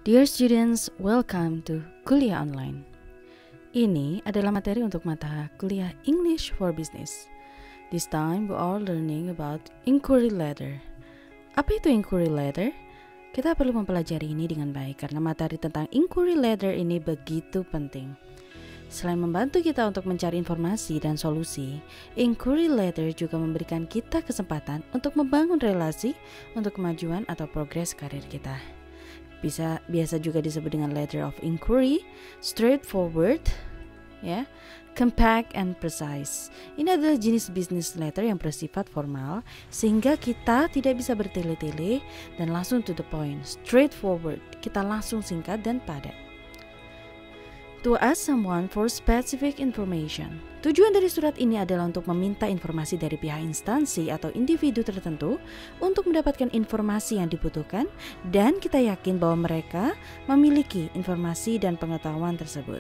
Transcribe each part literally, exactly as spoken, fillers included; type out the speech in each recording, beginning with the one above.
Dear students, welcome to Kuliah Online. Ini adalah materi untuk mata kuliah English for Business. This time we are learning about inquiry letter. Apa itu inquiry letter? Kita perlu mempelajari ini dengan baik karena materi tentang inquiry letter ini begitu penting. Selain membantu kita untuk mencari informasi dan solusi, inquiry letter juga memberikan kita kesempatan untuk membangun relasi untuk kemajuan atau progres karir kita. Bisa biasa juga disebut dengan letter of inquiry, straightforward, ya, compact and precise. Ini adalah jenis business letter yang bersifat formal sehingga kita tidak bisa bertele-tele dan langsung to the point, straightforward. Kita langsung singkat dan padat. To ask someone for specific information. Tujuan dari surat ini adalah untuk meminta informasi dari pihak instansi atau individu tertentu untuk mendapatkan informasi yang dibutuhkan dan kita yakin bahwa mereka memiliki informasi dan pengetahuan tersebut.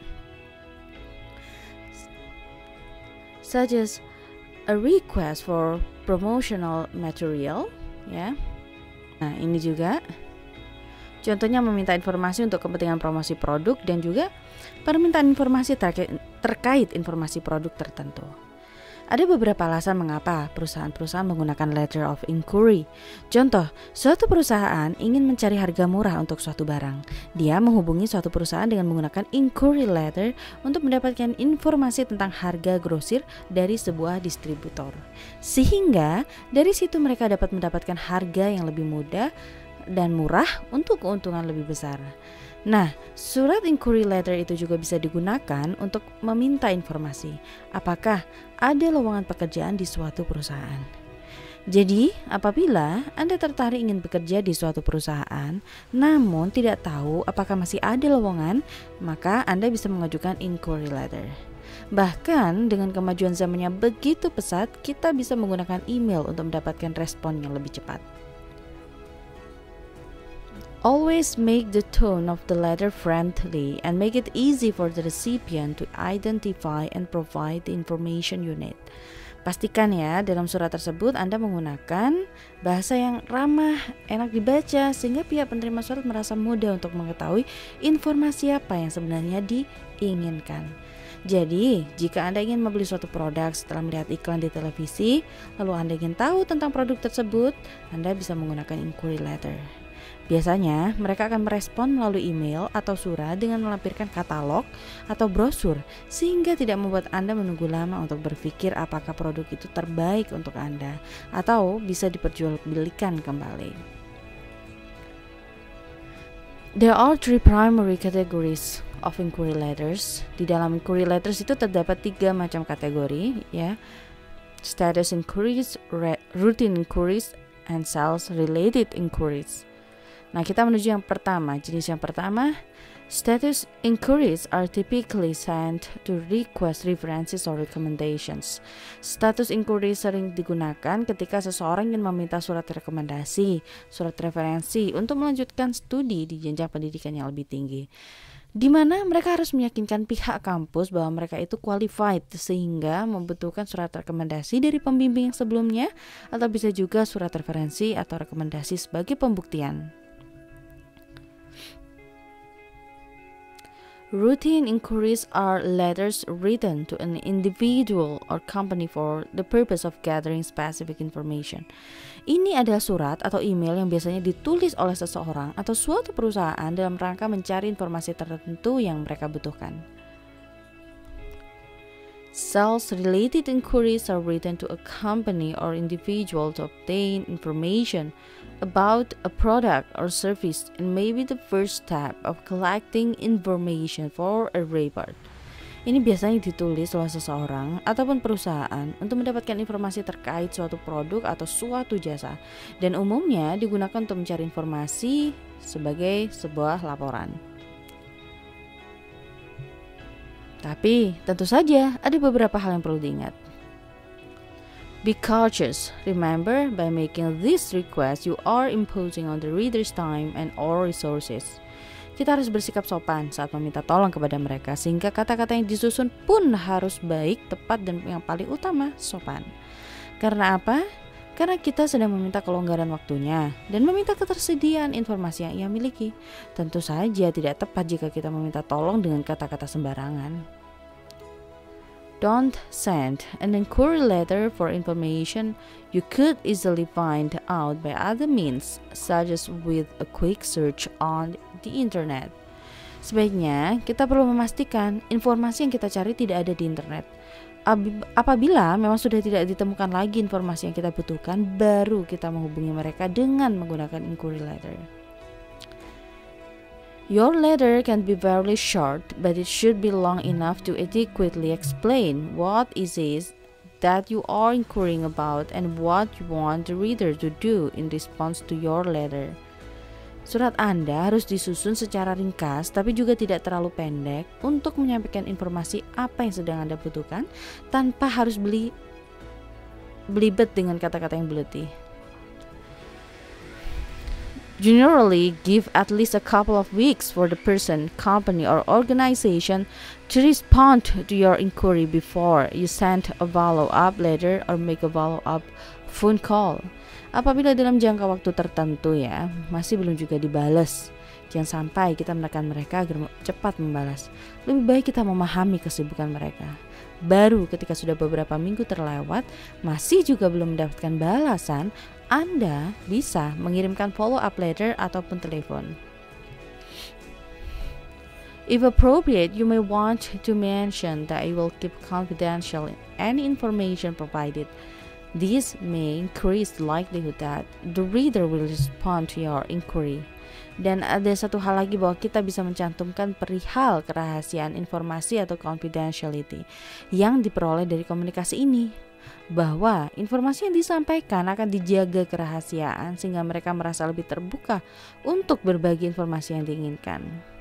Such as a request for promotional material, ya. Nah, ini juga contohnya meminta informasi untuk kepentingan promosi produk dan juga permintaan informasi terkait, terkait informasi produk tertentu. Ada beberapa alasan mengapa perusahaan-perusahaan menggunakan letter of inquiry. Contoh, suatu perusahaan ingin mencari harga murah untuk suatu barang. Dia menghubungi suatu perusahaan dengan menggunakan inquiry letter untuk mendapatkan informasi tentang harga grosir dari sebuah distributor. Sehingga dari situ mereka dapat mendapatkan harga yang lebih mudah dan murah untuk keuntungan lebih besar. Nah, surat inquiry letter itu juga bisa digunakan untuk meminta informasi apakah ada lowongan pekerjaan di suatu perusahaan. Jadi, apabila Anda tertarik ingin bekerja di suatu perusahaan, namun tidak tahu apakah masih ada lowongan, maka Anda bisa mengajukan inquiry letter. Bahkan dengan kemajuan zaman yang begitu pesat, kita bisa menggunakan email untuk mendapatkan respon yang lebih cepat. Always make the tone of the letter friendly and make it easy for the recipient to identify and provide the information you need. Pastikan ya dalam surat tersebut Anda menggunakan bahasa yang ramah, enak dibaca sehingga pihak penerima surat merasa mudah untuk mengetahui informasi apa yang sebenarnya diinginkan. Jadi, jika Anda ingin membeli suatu produk setelah melihat iklan di televisi, lalu Anda ingin tahu tentang produk tersebut, Anda bisa menggunakan inquiry letter. Biasanya mereka akan merespon melalui email atau surat dengan melampirkan katalog atau brosur sehingga tidak membuat Anda menunggu lama untuk berpikir apakah produk itu terbaik untuk Anda atau bisa diperjualbelikan kembali. There are three primary categories of inquiry letters. Di dalam inquiry letters itu terdapat tiga macam kategori, ya. Status inquiries, routine inquiries, and sales related inquiries. Nah, kita menuju yang pertama. Jenis yang pertama, status inquiries are typically sent to request references or recommendations. Status inquiry sering digunakan ketika seseorang ingin meminta surat rekomendasi, surat referensi untuk melanjutkan studi di jenjang pendidikan yang lebih tinggi, di mana mereka harus meyakinkan pihak kampus bahwa mereka itu qualified sehingga membutuhkan surat rekomendasi dari pembimbing yang sebelumnya atau bisa juga surat referensi atau rekomendasi sebagai pembuktian. Routine inquiries are letters written to an individual or company for the purpose of gathering specific information. Ini adalah surat atau email yang biasanya ditulis oleh seseorang atau suatu perusahaan dalam rangka mencari informasi tertentu yang mereka butuhkan. Sales-related inquiries are written to a company or individual to obtain information about a product or service and may be the first step of collecting information for a report. Ini biasanya ditulis oleh seseorang ataupun perusahaan untuk mendapatkan informasi terkait suatu produk atau suatu jasa dan umumnya digunakan untuk mencari informasi sebagai sebuah laporan. Tapi tentu saja ada beberapa hal yang perlu diingat. Be cautious. Remember, by making this request, you are imposing on the reader's time and all resources. Kita harus bersikap sopan saat meminta tolong kepada mereka, sehingga kata-kata yang disusun pun harus baik, tepat, dan yang paling utama, sopan. Karena apa? karena kita sedang meminta kelonggaran waktunya dan meminta ketersediaan informasi yang ia miliki. Tentu saja tidak tepat jika kita meminta tolong dengan kata-kata sembarangan. Don't send an inquiry letter for information you could easily find out by other means, such as with a quick search on the internet. Sebaiknya kita perlu memastikan informasi yang kita cari tidak ada di internet. Apabila memang sudah tidak ditemukan lagi informasi yang kita butuhkan, baru kita menghubungi mereka dengan menggunakan inquiry letter. Your letter can be very short, but it should be long enough to adequately explain what it is that you are inquiring about and what you want the reader to do in response to your letter. Surat Anda harus disusun secara ringkas tapi juga tidak terlalu pendek untuk menyampaikan informasi apa yang sedang Anda butuhkan tanpa harus beli belibet dengan kata-kata yang berletih. Generally, give at least a couple of weeks for the person, company, or organization to respond to your inquiry before you send a follow-up letter or make a follow-up phone call. Apabila dalam jangka waktu tertentu ya masih belum juga dibalas, jangan sampai kita menekan mereka agar cepat membalas. Lebih baik kita memahami kesibukan mereka. Baru ketika sudah beberapa minggu terlewat masih juga belum mendapatkan balasan, Anda bisa mengirimkan follow-up letter ataupun telepon. If appropriate, you may want to mention that you will keep confidential any information provided. This may increase the likelihood that the reader will respond to your inquiry. Dan ada satu hal lagi bahwa kita bisa mencantumkan perihal kerahasiaan informasi atau confidentiality yang diperoleh dari komunikasi ini, bahwa informasi yang disampaikan akan dijaga kerahasiaan sehingga mereka merasa lebih terbuka untuk berbagi informasi yang diinginkan.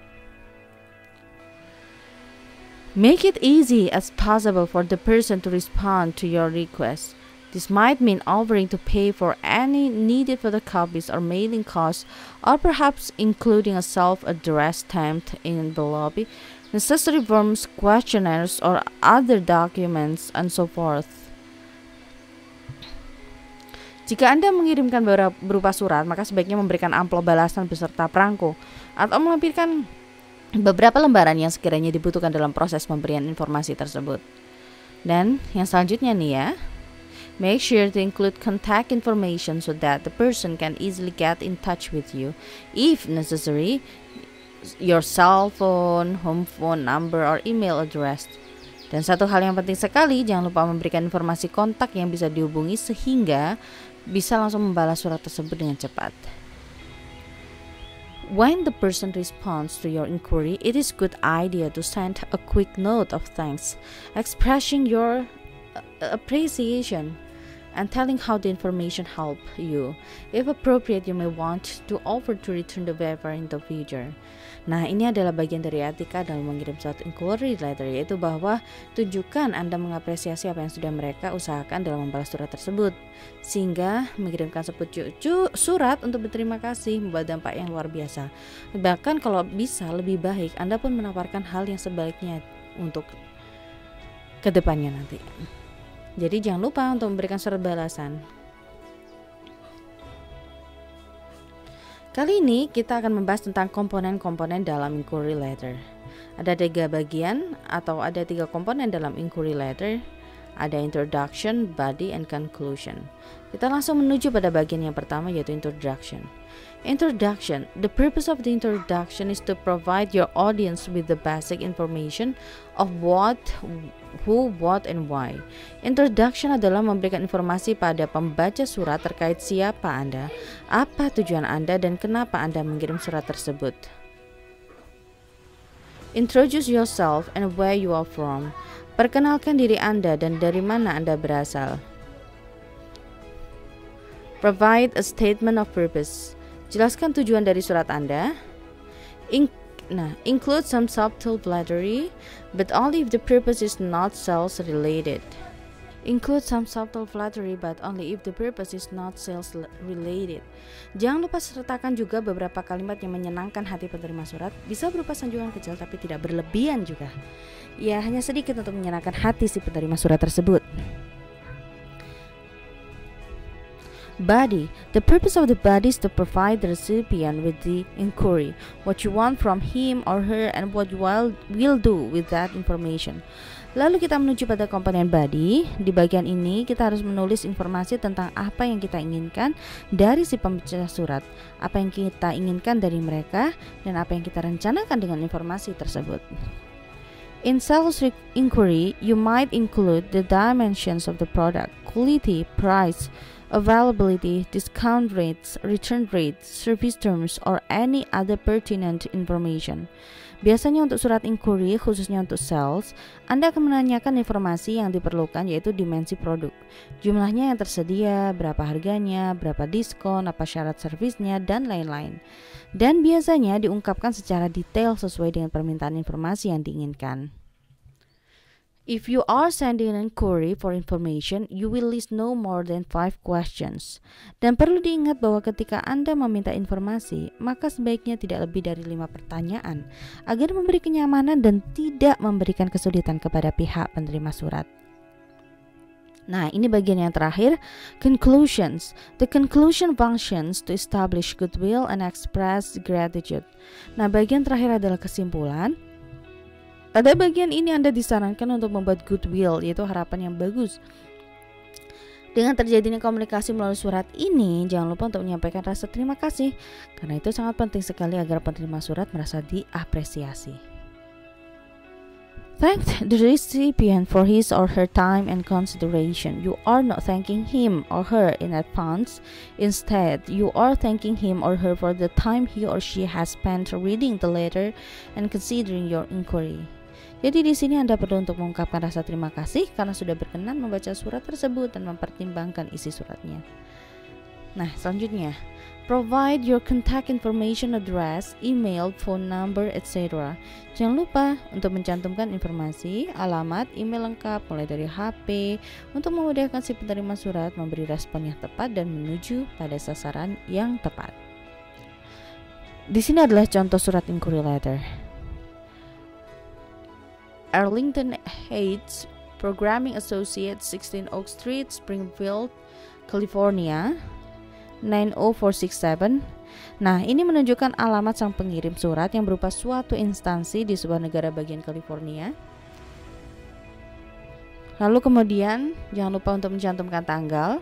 Make it easy as possible for the person to respond to your request. This might mean offering to pay for any needed photocopies or mailing costs, or perhaps including a self-addressed stamped envelope, necessary forms, questionnaires, or other documents, and so forth. Jika Anda mengirimkan berupa surat, maka sebaiknya memberikan amplop balasan beserta perangko, atau melampirkan beberapa lembaran yang sekiranya dibutuhkan dalam proses pemberian informasi tersebut. Dan yang selanjutnya nih ya, make sure to include contact information so that the person can easily get in touch with you. If necessary, your cell phone, home phone number, or email address. Dan satu hal yang penting sekali, jangan lupa memberikan informasi kontak yang bisa dihubungi sehingga bisa langsung membalas surat tersebut dengan cepat. When the person responds to your inquiry, it is good idea to send a quick note of thanks, expressing your appreciation and telling how the information helped you. If appropriate, you may want to offer to return the favor in the future. Nah, ini adalah bagian dari etika dalam mengirim surat inquiry letter, yaitu bahwa tunjukkan Anda mengapresiasi apa yang sudah mereka usahakan dalam membalas surat tersebut, sehingga mengirimkan sepucuk surat untuk berterima kasih membawa dampak yang luar biasa. Bahkan kalau bisa lebih baik Anda pun menawarkan hal yang sebaliknya untuk kedepannya nanti. Jadi jangan lupa untuk memberikan surat balasan. Kali ini kita akan membahas tentang komponen-komponen dalam inquiry letter. Ada tiga bagian atau ada tiga komponen dalam inquiry letter. Ada introduction, body, and conclusion. Kita langsung menuju pada bagian yang pertama, yaitu introduction. Introduction. The purpose of the introduction is to provide your audience with the basic information of what, who, what, and why. Introduction adalah memberikan informasi pada pembaca surat terkait siapa Anda, apa tujuan Anda, dan kenapa Anda mengirim surat tersebut. Introduce yourself and where you are from. Perkenalkan diri Anda dan dari mana Anda berasal. Provide a statement of purpose. Jelaskan tujuan dari surat Anda. In nah, include some subtle flattery, but only if the purpose is not sales related. Include some subtle flattery, but only if the purpose is not sales related. Jangan lupa sertakan juga beberapa kalimat yang menyenangkan hati penerima surat. Bisa berupa sanjungan kecil tapi tidak berlebihan juga. Ya, hanya sedikit untuk menyenangkan hati si penerima surat tersebut. Body. The purpose of the body is to provide the recipient with the inquiry, what you want from him or her, and what you will, will do with that information. Lalu kita menuju pada komponen body. Di bagian ini kita harus menulis informasi tentang apa yang kita inginkan dari si pembaca surat, apa yang kita inginkan dari mereka, dan apa yang kita rencanakan dengan informasi tersebut. In sales inquiry, you might include the dimensions of the product, quality, price, availability, discount rates, return rates, service terms, or any other pertinent information. Biasanya untuk surat inquiry, khususnya untuk sales, Anda akan menanyakan informasi yang diperlukan, yaitu dimensi produk, jumlahnya yang tersedia, berapa harganya, berapa diskon, apa syarat servisnya, dan lain-lain. Dan biasanya diungkapkan secara detail sesuai dengan permintaan informasi yang diinginkan. If you are sending an inquiry for information, you will list no more than five questions. Dan perlu diingat bahwa ketika Anda meminta informasi, maka sebaiknya tidak lebih dari lima pertanyaan agar memberi kenyamanan dan tidak memberikan kesulitan kepada pihak penerima surat. Nah, ini bagian yang terakhir, conclusions. The conclusion functions to establish goodwill and express gratitude. Nah, bagian terakhir adalah kesimpulan. Pada bagian ini Anda disarankan untuk membuat goodwill, yaitu harapan yang bagus. Dengan terjadinya komunikasi melalui surat ini, jangan lupa untuk menyampaikan rasa terima kasih, karena itu sangat penting sekali agar penerima surat merasa diapresiasi. Thank the recipient for his or her time and consideration. You are not thanking him or her in advance. Instead, you are thanking him or her for the time he or she has spent reading the letter and considering your inquiry. Jadi di sini Anda perlu untuk mengungkapkan rasa terima kasih karena sudah berkenan membaca surat tersebut dan mempertimbangkan isi suratnya. Nah, selanjutnya, provide your contact information, address, email, phone number, et cetera. Jangan lupa untuk mencantumkan informasi, alamat, email lengkap mulai dari H P untuk memudahkan si penerima surat memberi respon yang tepat dan menuju pada sasaran yang tepat. Di sini adalah contoh surat inquiry letter. Arlington Heights Programming Associates, sixteen Oak Street, Springfield, California, nine oh four six seven. Nah, ini menunjukkan alamat sang pengirim surat yang berupa suatu instansi di sebuah negara bagian California. Lalu kemudian jangan lupa untuk mencantumkan tanggal.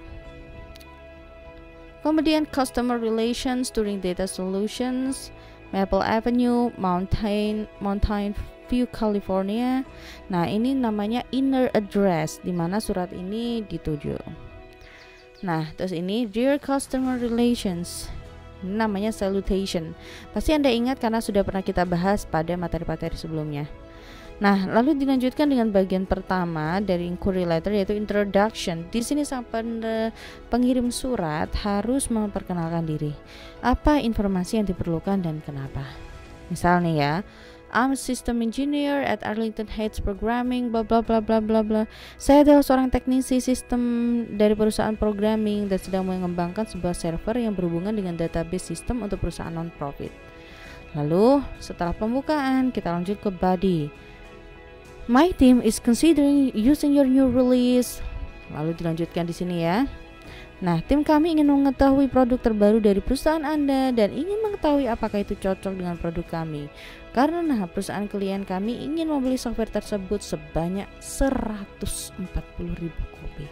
Kemudian Customer Relations Turing Data Solutions, Maple Avenue, Mountain Mountain View, California. Nah, ini namanya inner address di mana surat ini dituju. Nah, terus ini Dear Customer Relations, ini namanya salutation. Pasti Anda ingat karena sudah pernah kita bahas pada materi-materi sebelumnya. Nah, lalu dilanjutkan dengan bagian pertama dari inquiry letter, yaitu introduction. Di sini sang pengirim surat harus memperkenalkan diri. Apa informasi yang diperlukan dan kenapa. Misalnya ya, I'm a system engineer at Arlington Heights Programming, bla bla bla bla bla bla. Saya adalah seorang teknisi sistem dari perusahaan programming dan sedang mengembangkan sebuah server yang berhubungan dengan database sistem untuk perusahaan non-profit. Lalu setelah pembukaan kita lanjut ke body. My team is considering using your new release. Lalu dilanjutkan di sini ya. Nah, tim kami ingin mengetahui produk terbaru dari perusahaan Anda dan ingin mengetahui apakah itu cocok dengan produk kami. Karena perusahaan klien kami ingin membeli software tersebut sebanyak seratus empat puluh ribu kopi.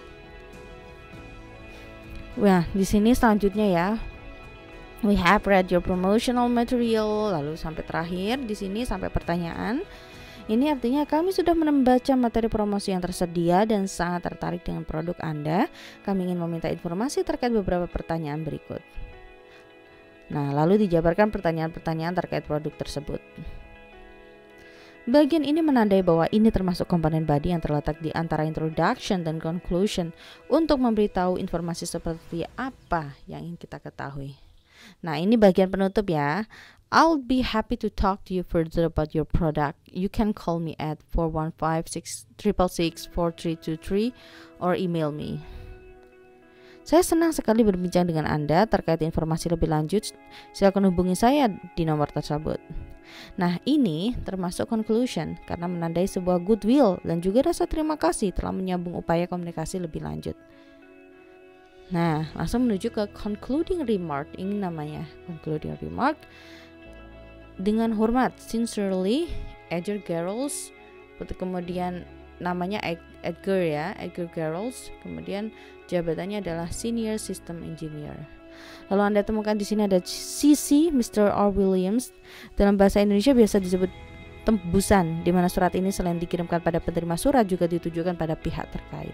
Nah, di sini selanjutnya ya. We have read your promotional material, lalu sampai terakhir di sini sampai pertanyaan. Ini artinya kami sudah membaca materi promosi yang tersedia dan sangat tertarik dengan produk Anda. Kami ingin meminta informasi terkait beberapa pertanyaan berikut. Nah, lalu dijabarkan pertanyaan-pertanyaan terkait produk tersebut. Bagian ini menandai bahwa ini termasuk komponen body yang terletak di antara introduction dan conclusion untuk memberitahu informasi seperti apa yang ingin kita ketahui. Nah, ini bagian penutup ya. I'll be happy to talk to you further about your product. You can call me at four one five, six six six, four three two three or email me. Saya senang sekali berbincang dengan Anda terkait informasi lebih lanjut. Silakan hubungi saya di nomor tersebut. Nah, ini termasuk conclusion karena menandai sebuah goodwill dan juga rasa terima kasih telah menyambung upaya komunikasi lebih lanjut. Nah, langsung menuju ke concluding remark. Ini namanya concluding remark. Dengan hormat, sincerely, Edgar Garrels. Kemudian namanya Edgar ya, Edgar Garrels. Kemudian jabatannya adalah Senior System Engineer. Lalu Anda temukan di sini ada C C, mister R. Williams. Dalam bahasa Indonesia biasa disebut tembusan, di mana surat ini selain dikirimkan pada penerima surat juga ditujukan pada pihak terkait.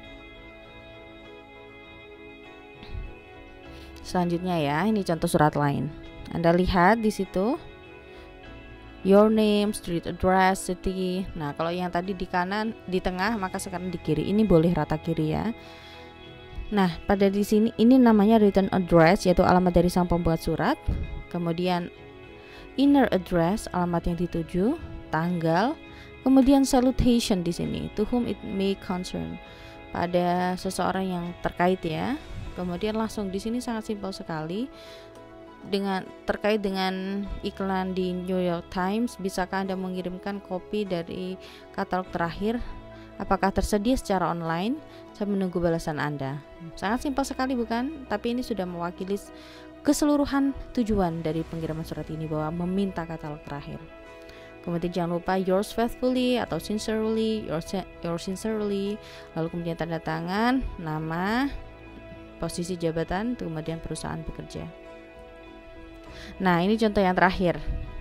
Selanjutnya ya, ini contoh surat lain. Anda lihat di situ your name, street address, city. Nah, kalau yang tadi di kanan, di tengah, maka sekarang di kiri. Ini boleh rata kiri ya. Nah, pada di sini ini namanya return address, yaitu alamat dari sang pembuat surat. Kemudian inner address, alamat yang dituju, tanggal. Kemudian salutation di sini, to whom it may concern, pada seseorang yang terkait ya. Kemudian langsung di sini sangat simpel sekali, dengan terkait dengan iklan di New York Times, bisakah Anda mengirimkan kopi dari katalog terakhir? Apakah tersedia secara online? Saya menunggu balasan Anda. Sangat simpel sekali bukan? Tapi ini sudah mewakili keseluruhan tujuan dari pengiriman surat ini, bahwa meminta katalog terakhir. Kemudian jangan lupa yours faithfully atau sincerely, yours, yours sincerely. Lalu kemudian tanda tangan, nama, posisi jabatan, kemudian perusahaan bekerja. Nah, ini contoh yang terakhir.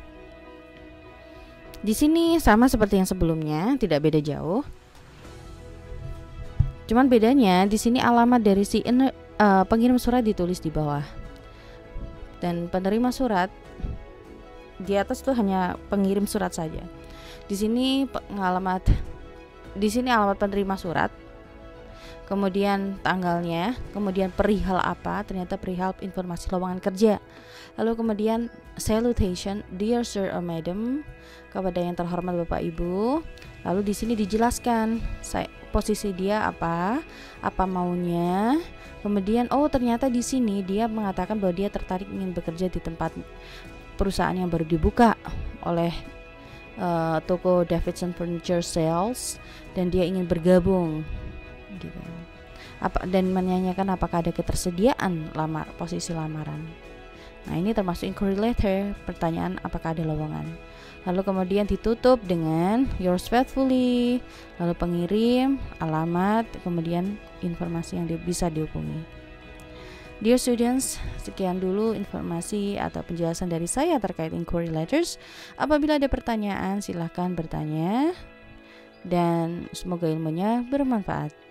Di sini sama seperti yang sebelumnya, tidak beda jauh. Cuman bedanya di sini alamat dari si uh, pengirim surat ditulis di bawah. Dan penerima surat di atas tuh hanya pengirim surat saja. Di sini alamat di sini alamat penerima surat. Kemudian tanggalnya, kemudian perihal apa, ternyata perihal informasi lowongan kerja. Lalu kemudian salutation, dear sir or madam, kepada yang terhormat Bapak Ibu. Lalu di sini dijelaskan saya, posisi dia apa, apa maunya. Kemudian oh ternyata di sini dia mengatakan bahwa dia tertarik ingin bekerja di tempat perusahaan yang baru dibuka oleh uh, toko Davidson Furniture Sales, dan dia ingin bergabung gitu. Apa, dan menanyakan apakah ada ketersediaan lamar posisi lamaran. Nah, ini termasuk inquiry letter, pertanyaan apakah ada lowongan. Lalu kemudian ditutup dengan yours faithfully, lalu pengirim, alamat, kemudian informasi yang di, bisa dihubungi. Dear students, sekian dulu informasi atau penjelasan dari saya terkait inquiry letters. Apabila ada pertanyaan, silahkan bertanya, dan semoga ilmunya bermanfaat.